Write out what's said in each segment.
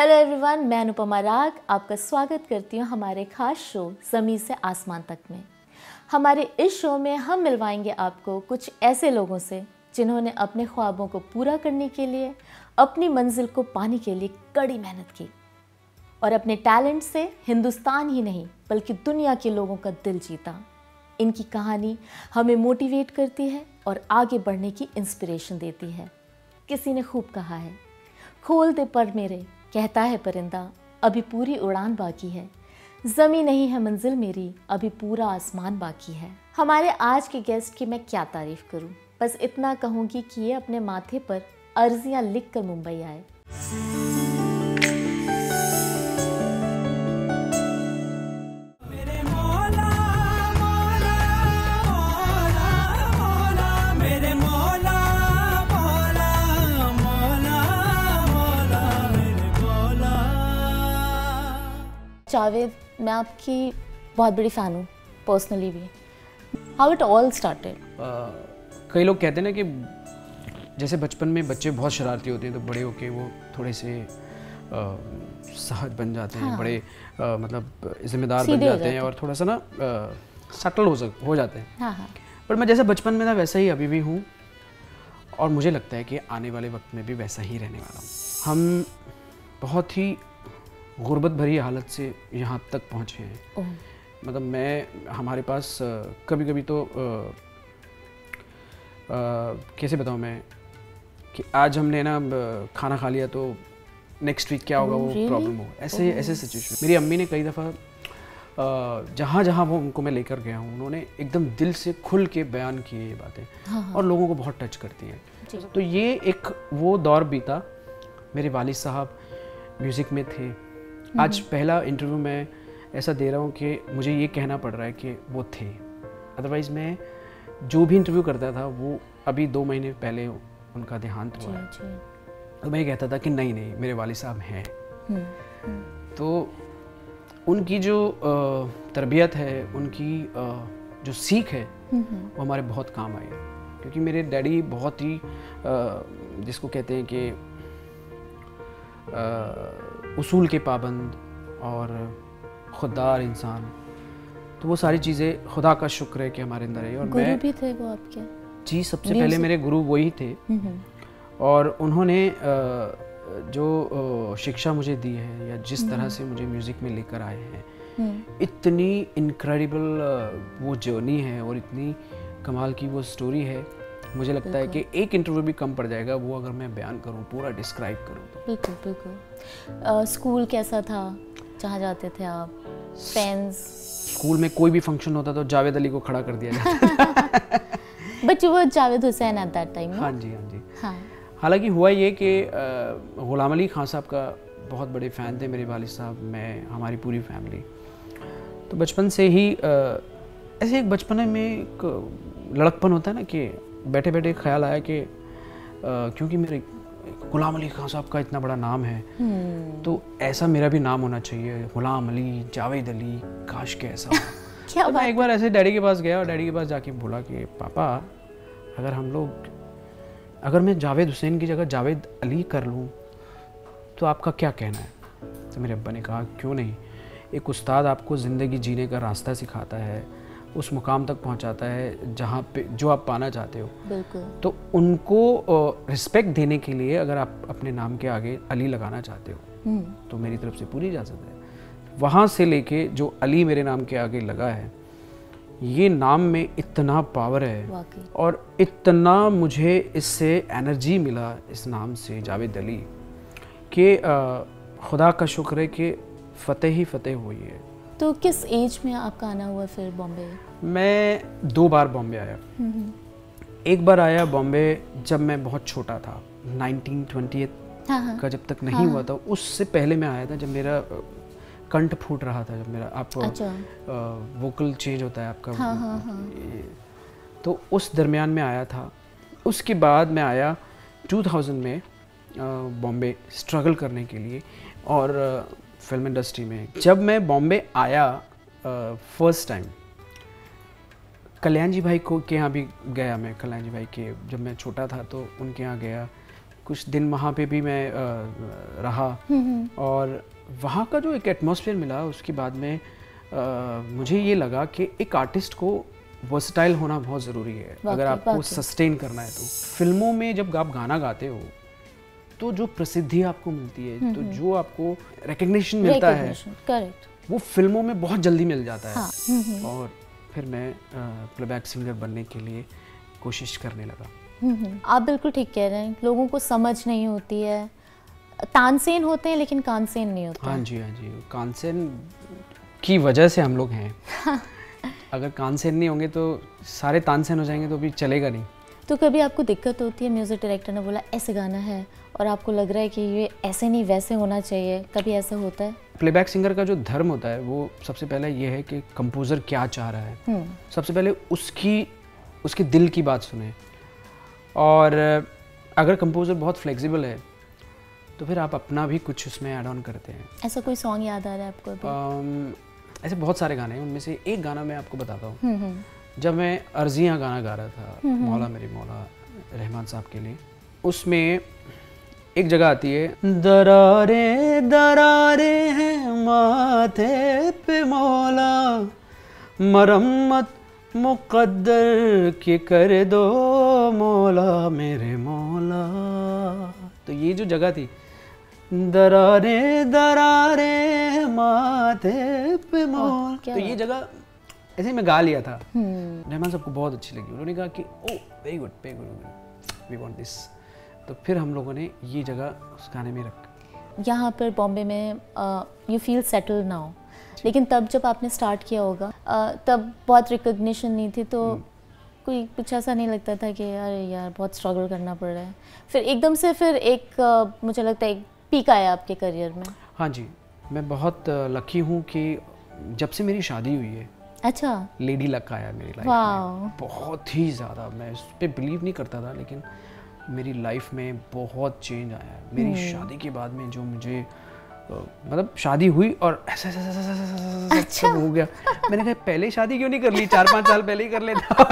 Hello everyone, मैं अनुपमा राग आपका स्वागत करती हूँ हमारे खास शो ज़मीन से आसमान तक में। हमारे इस शो में हम मिलवाएंगे आपको कुछ ऐसे लोगों से जिन्होंने अपने ख्वाबों को पूरा करने के लिए, अपनी मंजिल को पाने के लिए कड़ी मेहनत की और अपने टैलेंट से हिंदुस्तान ही नहीं बल्कि दुनिया के लोगों का दिल जीता। इनकी कहानी हमें मोटिवेट करती है और आगे बढ़ने की इंस्पिरेशन देती है। किसी ने खूब कहा है, खोल दे पर मेरे, कहता है परिंदा, अभी पूरी उड़ान बाकी है। ज़मीं नहीं है मंजिल मेरी, अभी पूरा आसमान बाकी है। हमारे आज के गेस्ट की मैं क्या तारीफ़ करूं, बस इतना कहूंगी कि ये अपने माथे पर अर्जियां लिख कर मुंबई आए। जावेद, मैं आपकी बहुत बड़ी फ़ैन हूँ पर्सनली भी। How it all started? कई लोग कहते हैं ना कि जैसे बचपन में बच्चे बहुत शरारती होते हैं तो बड़े होके वो थोड़े से सहज बन जाते हैं। हाँ। बड़े मतलब जिम्मेदार बन जाते हैं और थोड़ा सा ना सटल हो जाते हैं। हाँ हाँ। पर मैं जैसे बचपन में था वैसा ही अभी भी हूँ और मुझे लगता है कि आने वाले वक्त में भी वैसा ही रहने वाला हूँ। हम बहुत ही गुर्बत भरी हालत से यहाँ तक पहुँचे हैं। मतलब हमारे पास कभी कभी तो कैसे बताऊँ मैं कि आज हमने ना खाना खा लिया तो नेक्स्ट वीक क्या होगा वो प्रॉब्लम हो, ऐसे सिचुएशन। मेरी अम्मी ने कई दफ़ा जहाँ जहाँ वो उनको मैं लेकर गया हूँ उन्होंने एकदम दिल से खुल के बयान किए ये बातें। हाँ। और लोगों को बहुत टच करती हैं। तो ये एक वो दौर बीता। मेरे वालिद साहब म्यूज़िक में थे। आज पहला इंटरव्यू मैं ऐसा दे रहा हूँ कि मुझे ये कहना पड़ रहा है कि वो थे। अदरवाइज़ मैं जो भी इंटरव्यू करता था वो अभी 2 महीने पहले उनका देहांत हुआ है। तो मैं ये कहता था कि नहीं मेरे वालिद साहब हैं। तो उनकी जो तरबियत है, उनकी जो सीख है वो हमारे बहुत काम आई। क्योंकि मेरे डैडी बहुत ही जिसको कहते हैं कि उसूल के पाबंद और खुददार इंसान। तो वो सारी चीज़ें खुदा का शुक्र है कि हमारे अंदर है। और गुरु भी थे वो आपके? जी, सबसे पहले मेरे गुरु वही थे। और उन्होंने जो शिक्षा मुझे दी है या जिस तरह से मुझे म्यूज़िक में लेकर आए हैं, इतनी इनक्रेडिबल वो जर्नी है और इतनी कमाल की वो स्टोरी है। मुझे लगता है कि एक इंटरव्यू भी कम पड़ जाएगा वो अगर मैं बयान करूं, पूरा डिस्क्राइब करूं तो। बिल्कुल बिल्कुल। स्कूल कैसा था जहाँ जाते थे आप? फ्रेंड्स? स्कूल में कोई भी फंक्शन होता तो जावेद अली को खड़ा कर दिया जाता था। बट वो Javed Hussain at that time. हाँ जी हाँ जी। हाँ। हालांकि हुआ ये कि गुलाम अली खान साहब का बहुत बड़े फ़ैन थे मेरे वालिद साहब, मैं, हमारी पूरी फैमिली। तो बचपन से ही ऐसे एक बचपन में एक लड़कपन होता है ना कि बैठे बैठे ख्याल आया कि क्योंकि मेरे गुलाम अली खान साहब का इतना बड़ा नाम है तो ऐसा मेरा भी नाम होना चाहिए, गुलाम अली, जावेद अली, काश के ऐसा क्या तो मैं एक बार ऐसे डैडी के पास गया और डैडी के पास जाके बोला कि पापा अगर मैं जावेद हुसैन की जगह जावेद अली कर लूँ तो आपका क्या कहना है? तो मेरे अब्बा ने कहा क्यों नहीं, एक उस्ताद आपको ज़िंदगी जीने का रास्ता सिखाता है, उस मुकाम तक पहुंचाता है जहाँ पे जो आप पाना चाहते हो। बिल्कुल। तो उनको रिस्पेक्ट देने के लिए अगर आप अपने नाम के आगे अली लगाना चाहते हो तो मेरी तरफ से पूरी इजाज़त है। वहाँ से लेके जो अली मेरे नाम के आगे लगा है, ये नाम में इतना पावर है और इतना मुझे इससे एनर्जी मिला इस नाम से जावेद अली कि खुदा का शुक्र है कि फ़तेह ही फ़तेह हुई है। तो किस एज में आपका आना हुआ फिर बॉम्बे? मैं 2 बार बॉम्बे आया। एक बार आया बॉम्बे जब मैं बहुत छोटा था, 1928 का जब तक नहीं हुआ था, उससे पहले मैं आया था जब मेरा कंठ फूट रहा था, जब मेरा वोकल चेंज होता है आपका। तो उस दरमियान में आया था। उसके बाद मैं आया 2000 में बॉम्बे स्ट्रगल करने के लिए और फिल्म इंडस्ट्री में। जब मैं बॉम्बे आया फर्स्ट टाइम, कल्याण जी भाई के यहाँ भी गया मैं। कल्याण जी भाई के जब मैं छोटा था तो उनके यहाँ गया कुछ दिन वहाँ पे भी मैं रहा और वहाँ का जो एक एटमॉस्फेयर मिला उसके बाद में मुझे ये लगा कि एक आर्टिस्ट को वर्सटाइल होना बहुत ज़रूरी है अगर आपको सस्टेन करना है। तो फिल्मों में जब आप गाना गाते हो तो जो प्रसिद्धि आपको मिलती है, तो जो आपको रिकग्निशन मिलता है, करेक्ट, वो फिल्मों में बहुत जल्दी मिल जाता है। हाँ। और फिर मैं प्लेबैक सिंगर बनने के लिए कोशिश करने लगा। आप बिल्कुल ठीक कह रहे हैं, लोगों को समझ नहीं होती है, तानसेन होते हैं लेकिन कानसेन नहीं होते। हाँ जी, हाँ जी, कानसेन की वजह से हम लोग हैं। अगर कानसेन नहीं होंगे तो सारे तानसेन हो जाएंगे तो भी चलेगा नहीं। तो कभी आपको दिक्कत होती है, म्यूजिक डायरेक्टर ने बोला ऐसे गाना है और आपको लग रहा है कि ये ऐसे नहीं वैसे होना चाहिए, कभी ऐसा होता है? प्लेबैक सिंगर का जो धर्म होता है वो सबसे पहले ये है कि कंपोजर क्या चाह रहा है, सबसे पहले उसके दिल की बात सुने। और अगर कंपोजर बहुत फ्लेक्सिबल है तो फिर आप अपना भी कुछ उसमें ऐड ऑन करते हैं। ऐसा कोई सॉन्ग याद आ रहा है आपको? ऐसे बहुत सारे गाने हैं, उनमें से एक गाना मैं आपको बताता हूँ। जब मैं अर्जियाँ गाना गा रहा था मौला मेरी मौला रहमान साहब के लिए, उसमें एक जगह आती है, दरारे दरारे हैं माथे पे मौला, मरम्मत मुक़द्दर की कर दो मौला मेरे मौला। तो ये जो जगह थी, दरारे दरारे माथे पे मौला, तो ये जगह ऐसे ही मैं गा लिया था। रहमान साहब को बहुत अच्छी लगी, उन्होंने कहा कि oh very good we want this. तो फिर हम लोगों ने ये जगह उस गाने में रखा। यहाँ पर बॉम्बे में यू फील सेटल नाउ, लेकिन तब जब आपने स्टार्ट किया होगा तब बहुत रिकग्निशन नहीं थी, तो कोई कुछ ऐसा नहीं लगता था कि अरे यार बहुत स्ट्रगल करना पड़ रहा है? फिर एकदम से फिर एक मुझे लगता है एक पीक आया आपके करियर में। हाँ जी, मैं बहुत लकी हूँ कि जब से मेरी शादी हुई है, अच्छा, लेडी लक आया मेरी लाइफ में, बहुत ही ज़्यादा। मैं इस पर बिलीव नहीं करता था, लेकिन मेरी लाइफ में बहुत चेंज आया है मेरी शादी के बाद में। जो मुझे मतलब शादी हुई और ऐसा अच्छा हो गया, मैंने कहा पहले शादी क्यों नहीं कर ली, 4-5 साल पहले ही कर लेता।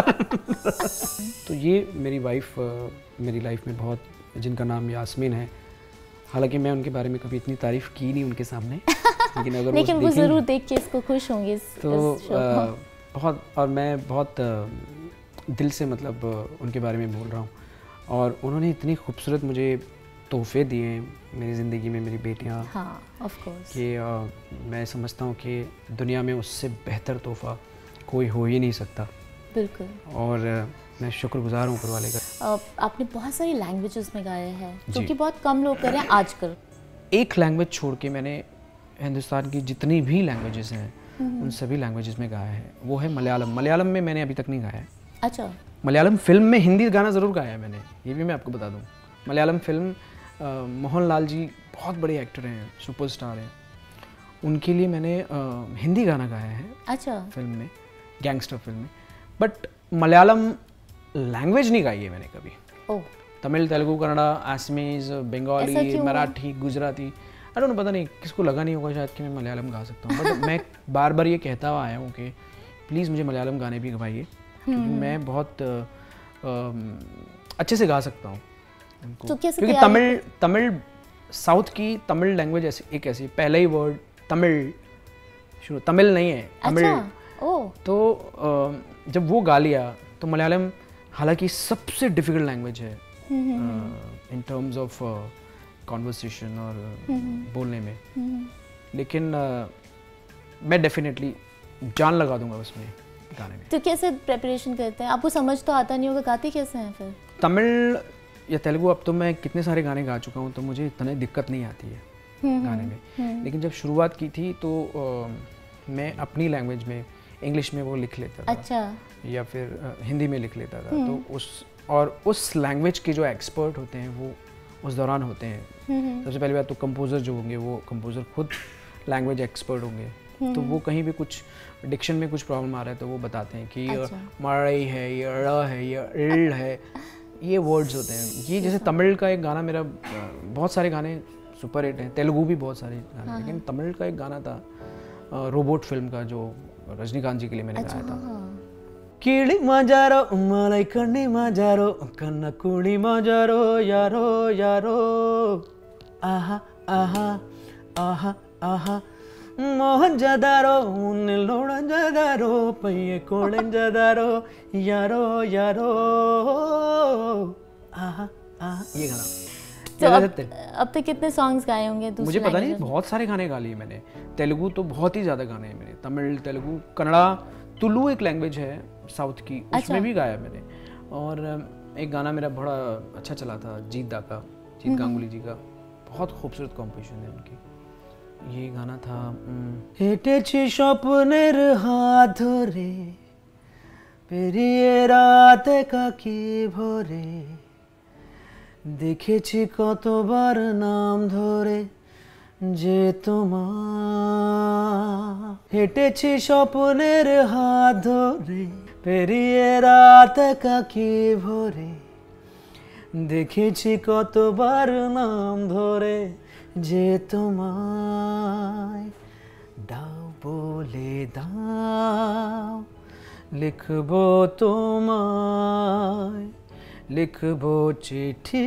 तो ये मेरी वाइफ मेरी लाइफ में बहुत, जिनका नाम यास्मीन है, हालांकि मैं उनके बारे में कभी इतनी तारीफ की नहीं उनके सामने, लेकिन अगर लेकिन वो ज़रूर देख के इसको खुश होंगे तो बहुत, और मैं बहुत दिल से मतलब उनके बारे में बोल रहा हूँ। और उन्होंने इतनी खूबसूरत मुझे तोहफे दिए मेरी ज़िंदगी में, मेरी बेटियाँ। हाँ, ऑफ कोर्स। कि मैं समझता हूँ कि दुनिया में उससे बेहतर तोहफा कोई हो ही नहीं सकता। बिल्कुल। और मैं शुक्रगुजार हूँ ऊपर वाले का। आपने बहुत सारी लैंग्वेजेस में गाया है, जो कि बहुत कम लोग कर रहे हैं आजकल। एक लैंग्वेज छोड़ के मैंने हिंदुस्तान की जितनी भी लैंग्वेजेस हैं उन सभी लैंग्वेजेस में गाया है, वो है मलयालम। मलयालम में मैंने अभी तक नहीं गाया है। अच्छा। मलयालम फिल्म में हिंदी गाना ज़रूर गाया है मैंने, ये भी मैं आपको बता दूँ। मलयालम फिल्म मोहनलाल जी बहुत बड़े एक्टर हैं, सुपरस्टार हैं, उनके लिए मैंने हिंदी गाना गाया है। अच्छा। फिल्म में, गैंगस्टर फिल्म में। बट मलयालम लैंग्वेज नहीं गाई है मैंने कभी। Oh. Tamil, Telugu, Kannada, Assamese, Bengali, Marathi, Gujarati, I don't know, पता नहीं किसको लगा नहीं होगा शायद कि मैं मलयालम गा सकता हूँ। बट मैं बार बार ये कहता हुआ आया हूँ कि प्लीज़ मुझे मलयालम गाने भी गवाइए, क्योंकि मैं बहुत अच्छे से गा सकता हूँ उनको। तो क्योंकि तमिल साउथ की तमिल लैंग्वेज ऐसी एक ऐसी, पहला ही वर्ड तमिल शुरू, तमिल नहीं है, तमिल। अच्छा। ओह। तो जब वो गा लिया तो मलयालम हालांकि सबसे डिफिकल्ट लैंग्वेज है इन टर्म्स ऑफ कॉन्वर्सेशन और बोलने में, लेकिन मैं डेफिनेटली जान लगा दूंगा उसमें गाने में। तो कैसे प्रिपरेशन करते हैं? आपको समझ तो आता नहीं होगा, गाते कैसे हैं फिर? तमिल या तेलुगु अब तो मैं कितने सारे गाने गा चुका हूँ, तो मुझे इतनी दिक्कत नहीं आती है गाने में। लेकिन जब शुरुआत की थी तो मैं अपनी लैंग्वेज में, इंग्लिश में वो लिख लेता था। अच्छा। या फिर हिंदी में लिख लेता था। तो उस लैंग्वेज के जो एक्सपर्ट होते हैं वो उस दौरान होते हैं। सबसे पहली बात तो कंपोज़र जो होंगे वो कंपोज़र खुद लैंग्वेज एक्सपर्ट होंगे, तो वो कहीं भी कुछ डिक्शन में कुछ प्रॉब्लम आ रहा है तो वो बताते हैं कि ये मरई है, ये ड़ है, ये ळ है, ये वर्ड्स होते हैं। ये जैसे तमिल का एक गाना, मेरा बहुत सारे गाने सुपर हिट हैं, तेलुगु भी बहुत सारे गाने, लेकिन तमिल का एक गाना था रोबोट फिल्म का, जो रजनीकांत जी के लिए मैंने गाया था। कीड़ी माजारो मलाई कन्नी माजारो कन्ना कुड़ी माजारो यारो यारो आहा आहा आहा आहा मोहन जदारो लोड़ा जदारो पये कोड़न जदारो यारो यारो आहा आहा। ये गाना तो अब तक कितने सॉन्ग्स गाए होंगे? मुझे पता नहीं, बहुत सारे गाने गा लिए मैंने। तेलुगु तो बहुत ही ज़्यादा गाने हैं मेरे, तमिल, तेलुगु, कन्नड़ा, तुलु एक लैंग्वेज है साउथ की, उसमें भी गाया मैंने। और एक गाना मेरा बड़ा अच्छा चला था जीत दा का, जीत गांगुली जी का, बहुत खूबसूरत कॉम्पोजिशन है उनकी। ये गाना था हेटेछि स्वप्नेर हाथ धरे पेरिये रात काकी भोरे দেখেছি কতবার নাম ধরে যে তোমার হেঁটেছি স্বপ্নের হাত ধরে পেরিয়ে রাত কাকি ভোরে দেখেছি কতবার নাম ধরে যে তোমায় দাও বলে দাও লিখবো তোমায় लिखबो चिट्ठी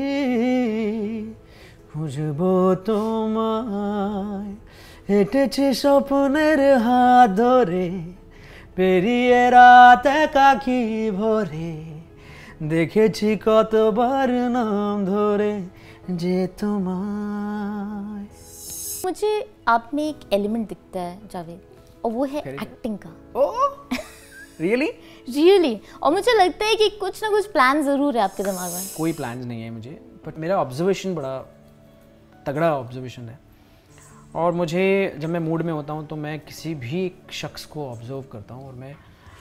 খুঁজবো তোমায় হেঁটেছি স্বপ্নের হাত ধরে পেরিয়ে রাত একাকী ভরে দেখেছি কতবার নাম ধরে যে তোমায়। मुझे आप में एक एलिमेंट दिखता है जावेद, और वो है एक्टिंग का। रियली रियली और मुझे लगता है कि कुछ ना कुछ प्लान ज़रूर है आपके दिमाग में। कोई प्लान नहीं है मुझे, बट मेरा ऑब्जर्वेशन बड़ा तगड़ा ऑब्जर्वेशन है। और मुझे जब मैं मूड में होता हूँ तो मैं किसी भी शख्स को ऑब्जर्व करता हूँ और मैं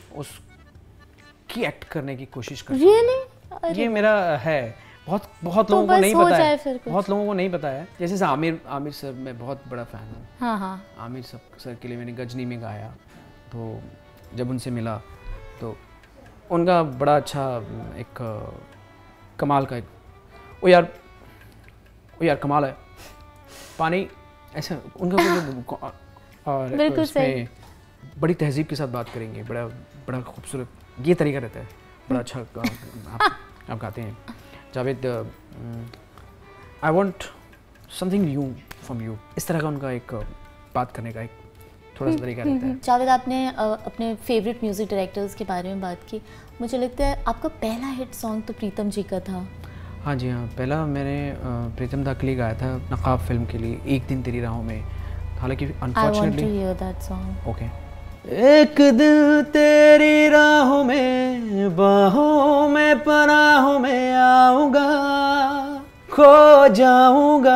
उसकी एक्ट करने की कोशिश करता हूँ। रियली ये मेरा है। बहुत लोगों को नहीं पता है, बहुत लोगों को नहीं पता है। जैसे आमिर सर, मैं बहुत बड़ा फ़ैन हूँ। हाँ हाँ, आमिर सर के लिए मैंने गजनी में गाया, तो जब उनसे मिला तो उनका बड़ा अच्छा एक कमाल का एक ओ यार कमाल है पानी ऐसा उनका और उसमें बड़ी तहजीब के साथ बात करेंगे, बड़ा खूबसूरत ये तरीका रहता है, बड़ा अच्छा आप गाते हैं Javed. I want something new from you, इस तरह का उनका एक बात करने का एक थोड़ा सा तरीका रहता है। जावेद, आपने अपने फेवरेट म्यूज़िक डायरेक्टर्स के बारे में बात की। मुझे लगता है आपका पहला हिट सॉन्ग तो प्रीतम जी का था। हाँ जी हाँ, पहला मैंने प्रीतम दा के लिए गाया था नकाब फिल्म के लिए, एक दिन तेरी राहों में। हालांकि अनफॉर्चुनेटली ओके। एक दिन तेरी राहों में बाहों में पनाहों में आऊँगा खो जाऊँगा,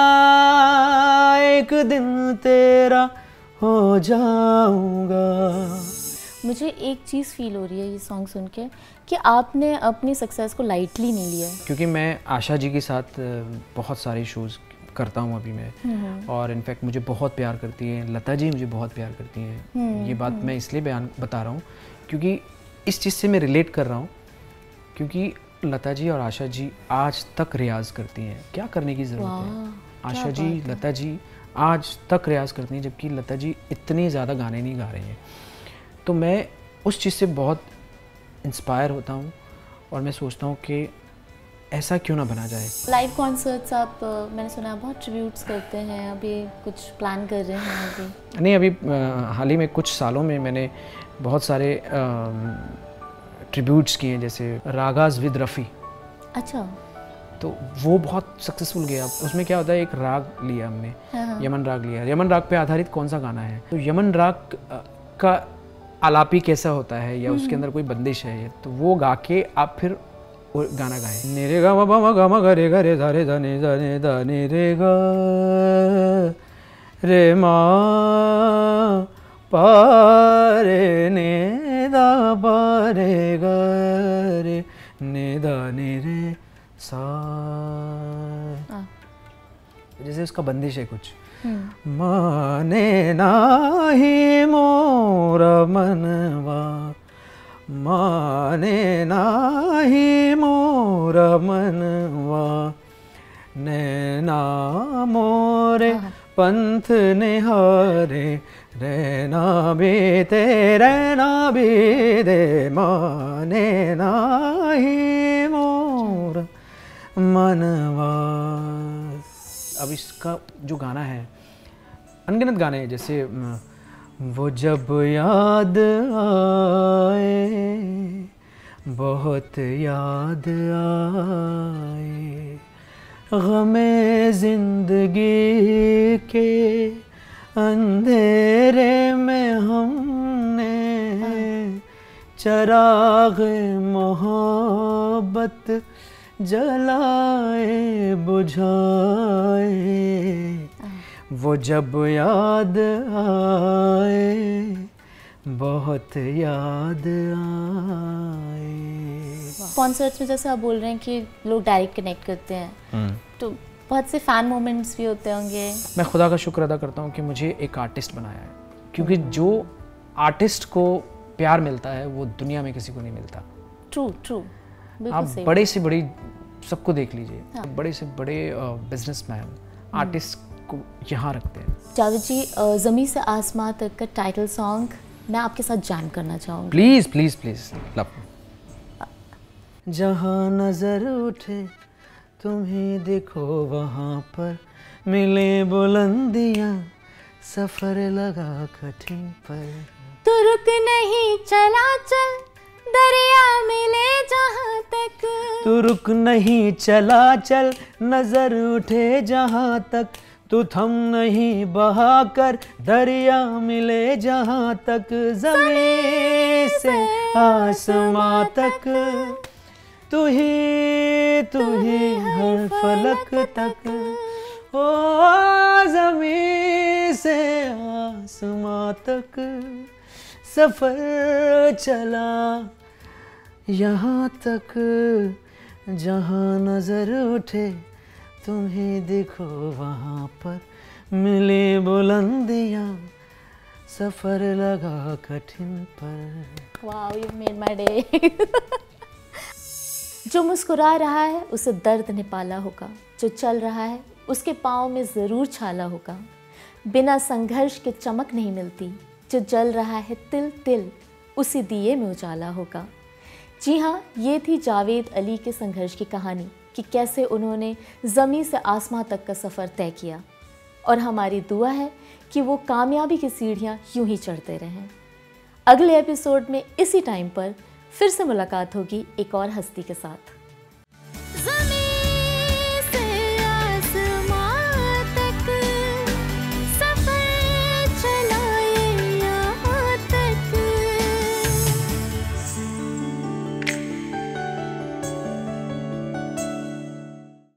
एक दिन तेरा हो जाऊँगा। मुझे एक चीज़ फील हो रही है ये सॉन्ग सुन के कि आपने अपनी सक्सेस को लाइटली नहीं लिया। क्योंकि मैं आशा जी के साथ बहुत सारे शोज़ करता हूँ अभी मैं, और इनफैक्ट मुझे बहुत प्यार करती हैं, लता जी मुझे बहुत प्यार करती हैं। ये बात मैं इसलिए बता रहा हूँ क्योंकि इस चीज़ से मैं रिलेट कर रहा हूँ, क्योंकि लता जी और आशा जी आज तक रियाज़ करती हैं। क्या करने की ज़रूरत है? आशा जी, लता जी आज तक रियाज़ करती हैं, जबकि लता जी इतने ज़्यादा गाने नहीं गा रही हैं। तो मैं उस चीज़ से बहुत इंस्पायर होता हूँ और मैं सोचता हूँ कि ऐसा क्यों ना बना जाए। लाइव कॉन्सर्ट्स आप मैंने सुना है बहुत ट्रिब्यूट्स करते हैं, अभी कुछ प्लान कर रहे हैं? अभी नहीं, अभी हाल ही में कुछ सालों में मैंने बहुत सारे ट्रिब्यूट्स किए हैं, जैसे रागाज़ विद रफ़ी। अच्छा, तो वो बहुत सक्सेसफुल गया। उसमें क्या होता है, एक राग लिया हमने, यमन राग लिया। यमन राग पे आधारित कौन सा गाना है, तो यमन राग का आलापी कैसा होता है या उसके अंदर कोई बंदिश है, तो वो गा के आप फिर गाना गाएं। निरे गा मा गा मा गा रे गा रे धा रे धा ने धा ने धा ने रे गा रे मा पा रे ने धा पा रे गा रे ने धा ने रे सा, जैसे उसका बंदिश है कुछ। माने नाही मोरा मनवा, माने नाही मोरा मनवा, नैना मोरे पंथ निहारे रहना भी दे माने नाही मोर मनवा। अब इसका जो गाना है, अनगिनत गाने हैं, जैसे वो जब याद आए बहुत याद आए, गमे जिंदगी के अंधेरे में हमने चराग मोहब्बत जलाए बुझाए। वो जब याद आए बहुत याद आए। कॉन्सर्ट्स में जैसे आप बोल रहे हैं कि लोग डायरेक्ट कनेक्ट करते हैं, तो बहुत से फैन मोमेंट्स भी होते होंगे। मैं खुदा का शुक्र अदा करता हूँ कि मुझे एक आर्टिस्ट बनाया है, क्योंकि जो आर्टिस्ट को प्यार मिलता है वो दुनिया में किसी को नहीं मिलता। True true. आप बड़े से बड़ी सबको देख लीजिए, हाँ। बड़े से बड़े बिजनेसमैन आर्टिस्ट को यहाँ रखते हैं। जावेद जी, ज़मीं से आसमां तक का टाइटल सॉन्ग मैं आपके साथ जैम करना चाहूँगी। Please please please. जहाँ नजर उठे तुम्हें देखो वहाँ पर मिले बुलंदियाँ, सफर लगा कठिन पर। तू रुक नहीं चला चल दरिया मिले जहाँ तक। तू रुक नहीं चला चल नजर उठे जहाँ तक, तू थम नहीं बहा कर दरिया मिले जहाँ तक। ज़मीं से आसमां तक तू ही हर फलक तक। ओ ज़मीं से आसमां तक सफ़र चला यहाँ तक, जहाँ नज़र उठे तुम्हें देखो वहाँ पर मिले बुलंदियाँ, सफ़र लगा कठिन पर। Wow, you made my day. जो मुस्कुरा रहा है उसे दर्द ने पाला होगा, जो चल रहा है उसके पाँव में ज़रूर छाला होगा। बिना संघर्ष के चमक नहीं मिलती, जो जल रहा है तिल तिल उसी दिए में उजाला होगा। जी हाँ, ये थी जावेद अली के संघर्ष की कहानी कि कैसे उन्होंने ज़मीं से आसमां तक का सफ़र तय किया, और हमारी दुआ है कि वो कामयाबी की सीढ़ियाँ यूं ही चढ़ते रहें। अगले एपिसोड में इसी टाइम पर फिर से मुलाकात होगी एक और हस्ती के साथ।